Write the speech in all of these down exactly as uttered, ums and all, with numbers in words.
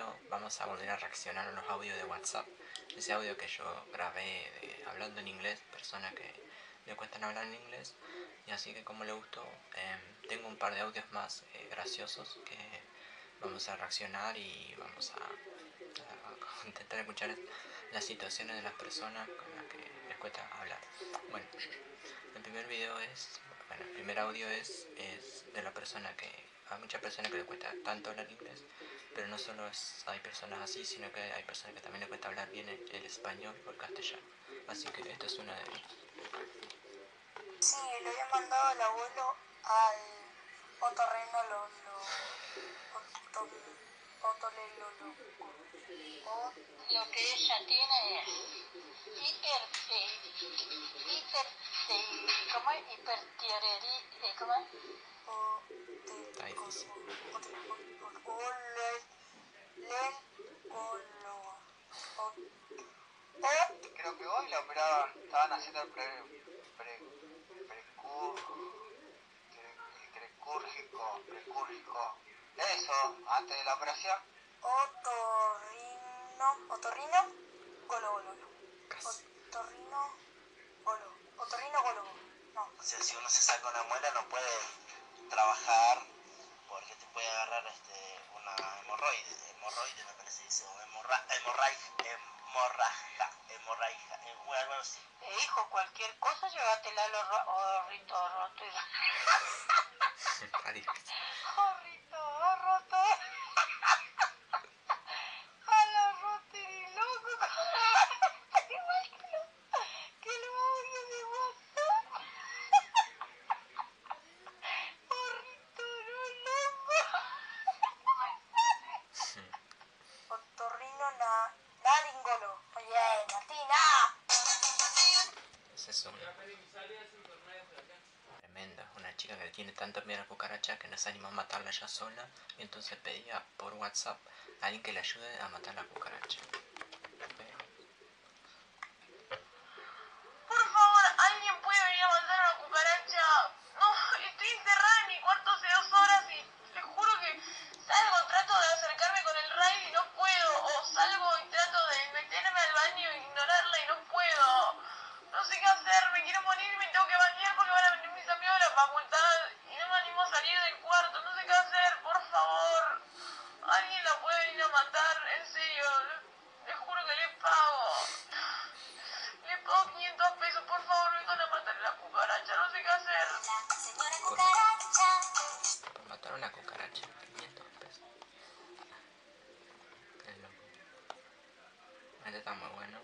video vamos a volver a reaccionar a los audios de WhatsApp. Ese audio que yo grabé de, hablando en inglés, persona que le cuestan hablar en inglés. Y así que como le gustó, eh, tengo un par de audios más eh, graciosos que vamos a reaccionar y vamos a, a intentar escuchar las situaciones de las personas con las que les cuesta hablar. Bueno, el primer video es, bueno, el primer audio es, es de la persona que, a muchas personas que les cuesta tanto hablar inglés, pero no solo es, hay personas así, sino que hay personas que también les cuesta hablar bien el, el español o el castellano. Así que esta es una de ellas. Sí, le había mandado el abuelo al otorrinolaringólogo. Otoleloloco. O lo que ella tiene es hiper, eh, hiper, eh, ¿cómo es? Hipertiroidismo, eh, ¿cómo es? O Está difícil. Creo que hoy la operaban, estaban haciendo el pre, pre, precur, precúrgico, precúrgico. Eso, antes de la operación. Otorrino, otorrino, golo, golo, no. Otorrino, golo, otorrino, golo, no. O sea, si uno se saca una muela no puede trabajar porque te puede agarrar este, una hemorroide, hemorroide me parece que dice, o hemorra, hemorragia, hemorragia, hemorragia, o algo así. Eh, hijo, cualquier cosa llévatela a los orrito, roto y... Orrito, roto. A los rotirilocos. Igual que lo, que lo audio de WhatsApp. Orrito, loco. Otorrino na, naringolo. Oye, Martina. Esa es una tremenda, una chica que tiene tanto miedo a la cucaracha que no se anima a matarla ella sola y entonces pedía por WhatsApp a alguien que le ayude a matar la cucaracha. Por favor, ¿alguien puede venir a matar a una cucaracha? No, estoy encerrada en mi cuarto hace dos horas y les juro que salgo, trato de acercarme con el raid y no puedo. O salgo y trato de meterme al baño e ignorarla y no puedo. No sé qué hacer, me quiero morir y me tengo que bañar porque van a venir mis amigos de la facultad y no me animo a salir del cuarto. No sé qué hacer, por favor. ¿Alguien la puede venir a matar? En serio, les juro que les pago. Le pago quinientos pesos, por favor, vengan a matar a la cucaracha, no sé qué hacer. La señora cucaracha. Por matar a una cucaracha, quinientos pesos. Qué loco. Este está muy bueno.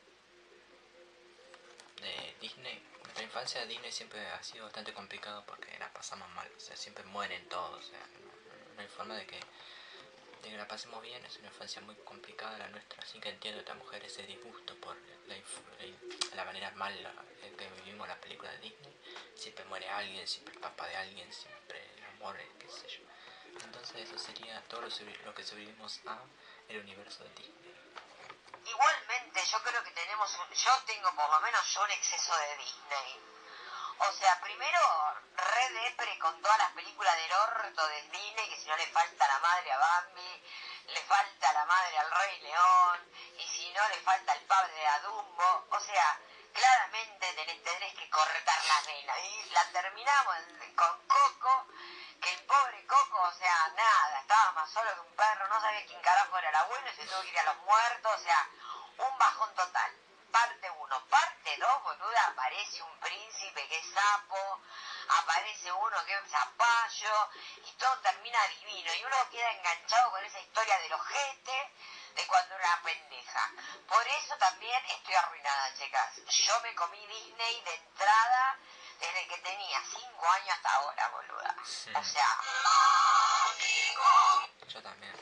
De Disney, nuestra infancia de Disney siempre ha sido bastante complicado porque la pasamos mal, o sea, siempre mueren todos, o sea, no, no, no hay forma de que, de que la pasemos bien. Es una infancia muy complicada la nuestra, así que entiendo a esta mujer ese disgusto por la, la, la manera mala en que vivimos las películas de Disney. Siempre muere alguien, siempre el papá de alguien, siempre el amor, qué sé yo. Entonces eso sería todo lo, lo que sobrevivimos a el universo de Disney. Igualmente, yo creo que tenemos, un, yo tengo por lo menos yo un exceso de Disney. O sea, primero, re depre con todas las películas del orto de Disney, que si no le falta la madre a Bambi, le falta la madre al Rey León, y si no le falta el padre a Dumbo. O sea, claramente tenés, tenés que cortar las venas. Y la terminamos con Coco, que el pobre Coco, o sea, nada, estaba más solo que un perro, no sabía quién carajo era el abuelo y se tuvo que ir a los muertos, o sea, un bajón total. Parte uno. Parte dos, boluda, aparece un príncipe que es sapo, aparece uno que es zapallo, y todo termina divino, y uno queda enganchado con esa historia del ojete de cuando era pendeja. Por eso también estoy arruinada, chicas. Yo me comí Disney de entrada desde que tenía cinco años hasta ahora, boluda. Sí. O sea... Yo también.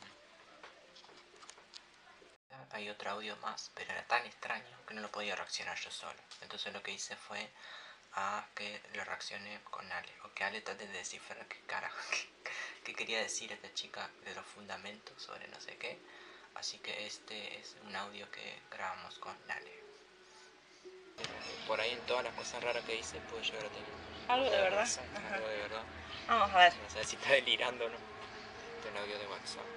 Hay otro audio más, pero era tan extraño que no lo podía reaccionar yo solo. Entonces lo que hice fue a que lo reaccione con Ale, o que Ale trate de descifrar qué carajo, qué, qué quería decir esta chica de los fundamentos sobre no sé qué. Así que este es un audio que grabamos con Ale. Por ahí en todas las cosas raras que dice puede llegar a tener ¿Algo de verdad? Algo de verdad. Vamos a ver. No sé si está delirando o no. Este es un audio de WhatsApp.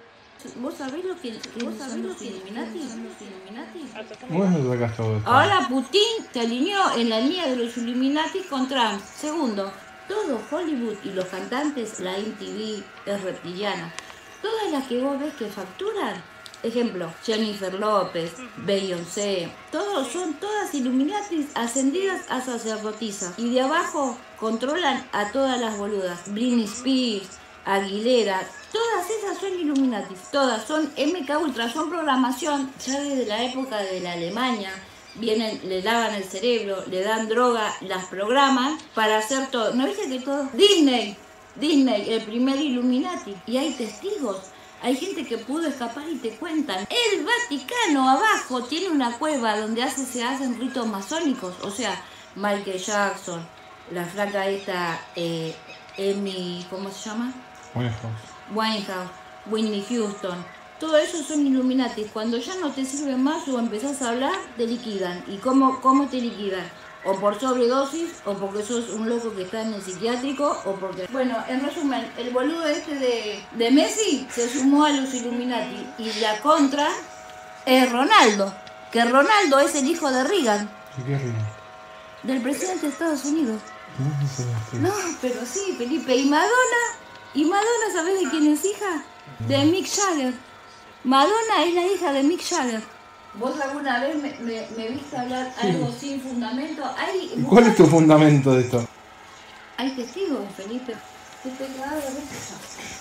¿Vos sabés lo que, que ¿Vos sabés los Illuminati? ¿Dónde sacas todo esto? Ahora Putin se alineó en la línea de los Illuminati con Trump. Segundo, todo Hollywood y los cantantes, la M T V es reptiliana. Todas las que vos ves que facturan, ejemplo, Jennifer López, Beyoncé, todos son todas Illuminatis ascendidas a sacerdotisas. Y de abajo controlan a todas las boludas. Britney Spears, Aguilera, todas esas son Illuminatis, todas son M K Ultra, son programación ya desde la época de la Alemania. Vienen, le lavan el cerebro, le dan droga, las programan para hacer todo. ¿No viste que todo? Disney, Disney, el primer Illuminati. Y hay testigos, hay gente que pudo escapar y te cuentan. El Vaticano abajo tiene una cueva donde hace, se hacen ritos masónicos. O sea, Michael Jackson, la flaca esta, eh, Amy, ¿cómo se llama? Winehouse. Winehouse, Whitney Houston, todo eso son Illuminati. Cuando ya no te sirve más o empezás a hablar, te liquidan. ¿Y cómo, cómo te liquidan? O por sobredosis, o porque sos un loco que está en el psiquiátrico, o porque... Bueno, en resumen, el boludo este de, de Messi se sumó a los Illuminati. Y la contra es Ronaldo, que Ronaldo es el hijo de Reagan. ¿De qué Reagan? Del presidente de Estados Unidos. No sé. No, pero sí, Felipe. ¿Y Madonna? ¿Y Madonna sabés de quién es hija? De Mick Jagger. Madonna es la hija de Mick Jagger. ¿Vos alguna vez me, me, me viste hablar algo sin fundamento? ¿Hay, ¿Cuál es tu fundamento de esto? Hay testigos, Felipe. Te estoy cagado de risa.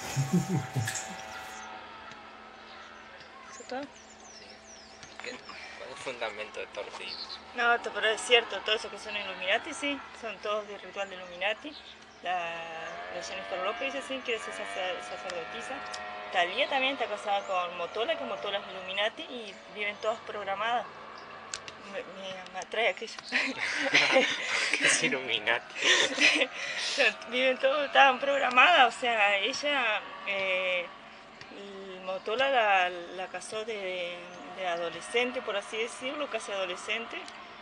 ¿Eso todo? Sí. ¿Qué, ¿Cuál es el fundamento de todo lo que dices? No, t- pero es cierto, todo eso que son Illuminati, sí, son todos del ritual de Illuminati. La, la Jennifer López dice sí, que es sacer, sacerdotisa. Thalía también está casada con Motola, que Motola es Illuminati y viven todas programadas. Me, me, me atrae aquello. ¿Qué es Illuminati? Viven todas, estaban programadas, o sea, ella, eh, Motola la, la casó de, de adolescente, por así decirlo, casi adolescente,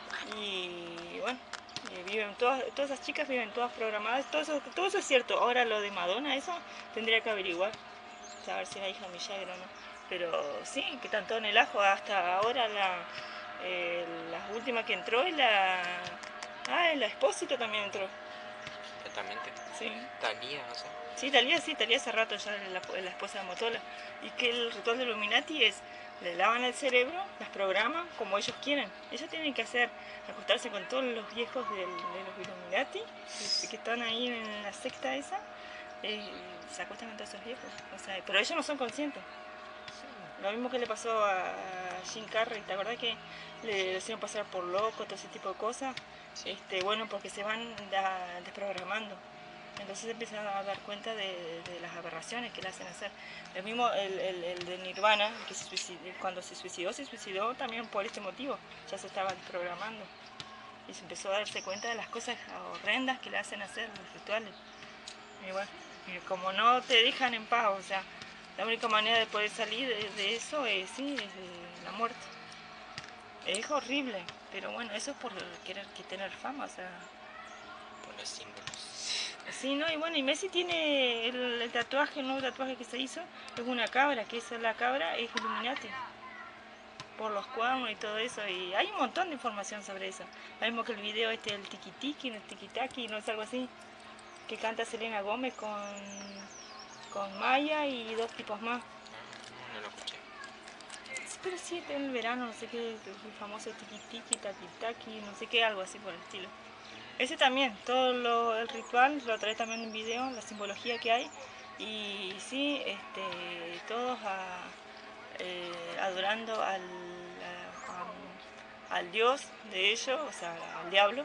y bueno. Y viven todas, todas esas chicas viven todas programadas, todo eso, todo eso es cierto. Ahora lo de Madonna, eso tendría que averiguar, saber si era hija de Mick Jagger o no. Pero sí, que están todos en el ajo. Hasta ahora la, eh, la última que entró es la... Ah, la Expósito también entró. Exactamente. Sí. Thalía, no sé. Sí, Thalía sí, Thalía hace rato ya es la, la esposa de Motola. Y que el ritual de Illuminati es, le lavan el cerebro, las programan como ellos quieren. Ellos tienen que hacer, acostarse con todos los viejos del, de los Illuminati, que, que están ahí en la secta esa, eh, se acuestan con todos esos viejos. O sea, pero ellos no son conscientes. Lo mismo que le pasó a Jim Carrey, ¿te acordás que le hicieron pasar por loco, todo ese tipo de cosas? Sí. Este, bueno, porque se van da, desprogramando. Entonces empiezan a dar cuenta de, de las aberraciones que le hacen hacer. El mismo, el, el, el de Nirvana, que se suicidó, cuando se suicidó, se suicidó también por este motivo. Ya se estaba desprogramando. Y se empezó a darse cuenta de las cosas horrendas que le hacen hacer, los rituales. Y bueno, y como no te dejan en paz, o sea, la única manera de poder salir de, de eso es, sí, es de la muerte. Es horrible, pero bueno, eso es por querer que tener fama, o sea... Por los símbolos. Sí, ¿no? Y bueno, y Messi tiene el, el tatuaje, el nuevo tatuaje que se hizo, es una cabra, que esa es la cabra, es Illuminati. Por los cuernos y todo eso, y hay un montón de información sobre eso. Lo mismo que el video este, el tiki tiki, el tiki taki, no es algo así, que canta Selena Gómez con, con Maya y dos tipos más. No, no lo escuché. Pero sí, en el verano, no sé qué, el famoso tiki tiki, taki taki, no sé qué, algo así por el estilo. Ese también, todo lo, el ritual, lo trae también en video, la simbología que hay. Y sí, este, todos a, eh, adorando al, a, a, al dios de ellos, o sea, al diablo.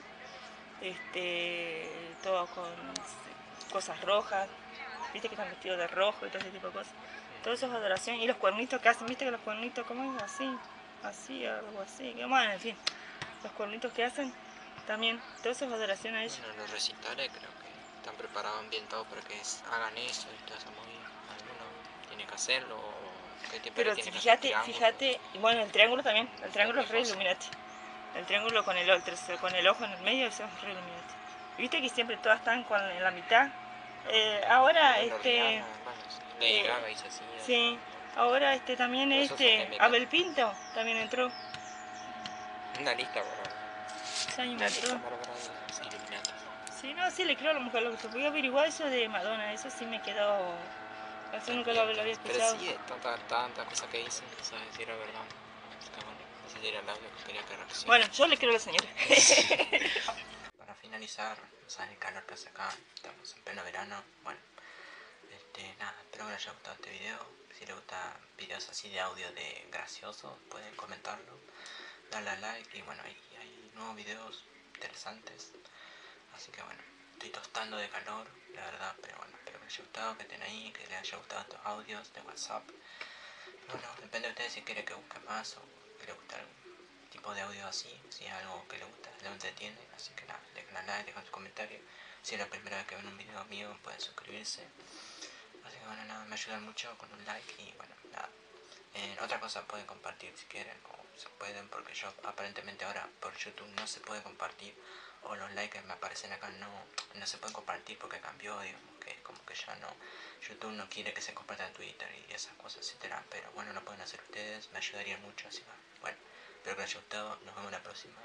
Este, todo con cosas rojas, viste que están vestidos de rojo y todo ese tipo de cosas. Todo eso es adoración. Y los cuernitos que hacen, viste que los cuernitos, ¿cómo es? Así, así, algo así. Bueno, en fin, los cuernitos que hacen. También, todo eso es adoración a ellos. Bueno, los recitales creo que están preparados, ambientados para que es- hagan eso y toda esa movida. Alguno tiene que hacerlo o qué tipo Pero tiene si que hacer fíjate, triángulos. fíjate, y bueno, el triángulo también, el triángulo es re Cosa. Illuminati. El triángulo con el, el tercer- con el ojo en el medio, eso es re Illuminati. Viste que siempre todas están con en la mitad. Eh, ahora, Bueno, este, Rihanna, bueno, Lady eh, Gaga hizo así. sí, Ahora este también Eso sí este que me- Abel Pinto también entró. Una lista bárbara. Ese año Una lista entró. bárbara de los Illuminati. Sí, no, sí le creo a la mujer lo que voy a averiguar eso de Madonna, eso sí me quedó. Eso nunca lo, lo había escuchado. Pero sí, de tanta, tanta cosa que dicen, no sabes si era verdad. Está bueno, ese era el audio que quería que reaccione. Bueno, yo le creo a la señora. Para finalizar, sabes el calor que hace acá, estamos en pleno verano. Bueno, este, nada, espero que les haya gustado este video. Si les gustan videos así de audio de graciosos, pueden comentarlo, darle a like y bueno, hay, hay nuevos videos interesantes. Así que bueno, estoy tostando de calor, la verdad, pero bueno, espero que les haya gustado, que estén ahí, que les haya gustado estos audios de WhatsApp. Bueno, depende de ustedes si quieren que busque más o que les guste algún tipo de audio así, si es algo que les gusta, les entretiene. Así que nada, dejen like, dejen su comentario. Si es la primera vez que ven un video mío, pueden suscribirse. Así que bueno, nada, me ayudan mucho con un like y bueno, nada. Eh, otra cosa, pueden compartir si quieren o se pueden, porque yo aparentemente ahora por YouTube no se puede compartir, o los likes que me aparecen acá no, no se pueden compartir porque cambió, digamos que es como que ya no, YouTube no quiere que se comparta en Twitter y esas cosas, etcétera. Pero bueno, lo pueden hacer ustedes, me ayudaría mucho, así que bueno, espero que les haya gustado, nos vemos la próxima,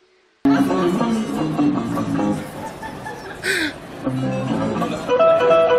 chao.